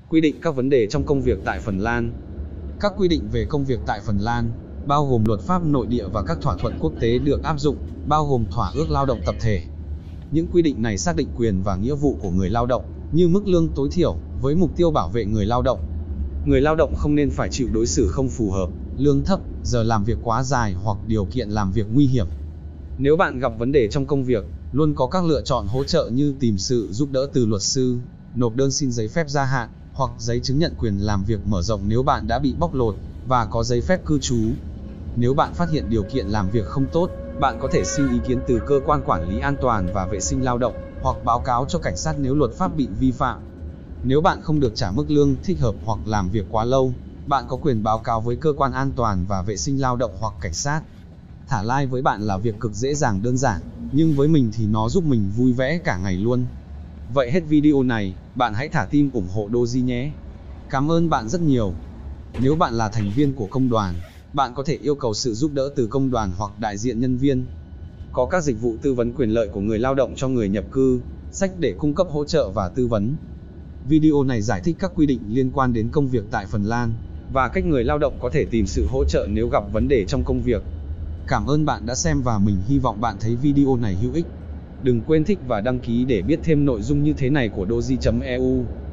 Quy định các vấn đề trong công việc tại Phần Lan. Các quy định về công việc tại Phần Lan, bao gồm luật pháp nội địa và các thỏa thuận quốc tế được áp dụng, bao gồm thỏa ước lao động tập thể. Những quy định này xác định quyền và nghĩa vụ của người lao động, như mức lương tối thiểu, với mục tiêu bảo vệ người lao động. Người lao động không nên phải chịu đối xử không phù hợp, lương thấp, giờ làm việc quá dài hoặc điều kiện làm việc nguy hiểm. Nếu bạn gặp vấn đề trong công việc, luôn có các lựa chọn hỗ trợ như tìm sự giúp đỡ từ luật sư, nộp đơn xin giấy phép gia hạn, hoặc giấy chứng nhận quyền làm việc mở rộng nếu bạn đã bị bóc lột và có giấy phép cư trú. Nếu bạn phát hiện điều kiện làm việc không tốt, bạn có thể xin ý kiến từ cơ quan quản lý an toàn và vệ sinh lao động, hoặc báo cáo cho cảnh sát nếu luật pháp bị vi phạm. Nếu bạn không được trả mức lương thích hợp hoặc làm việc quá lâu, bạn có quyền báo cáo với cơ quan an toàn và vệ sinh lao động hoặc cảnh sát. Thả like với bạn là việc cực dễ dàng đơn giản, nhưng với mình thì nó giúp mình vui vẻ cả ngày luôn. Vậy hết video này, bạn hãy thả tim ủng hộ Doji nhé. Cảm ơn bạn rất nhiều. Nếu bạn là thành viên của công đoàn, bạn có thể yêu cầu sự giúp đỡ từ công đoàn hoặc đại diện nhân viên. Có các dịch vụ tư vấn quyền lợi của người lao động cho người nhập cư, sách để cung cấp hỗ trợ và tư vấn. Video này giải thích các quy định liên quan đến công việc tại Phần Lan, và cách người lao động có thể tìm sự hỗ trợ nếu gặp vấn đề trong công việc. Cảm ơn bạn đã xem và mình hy vọng bạn thấy video này hữu ích. Đừng quên thích và đăng ký để biết thêm nội dung như thế này của Doji.eu.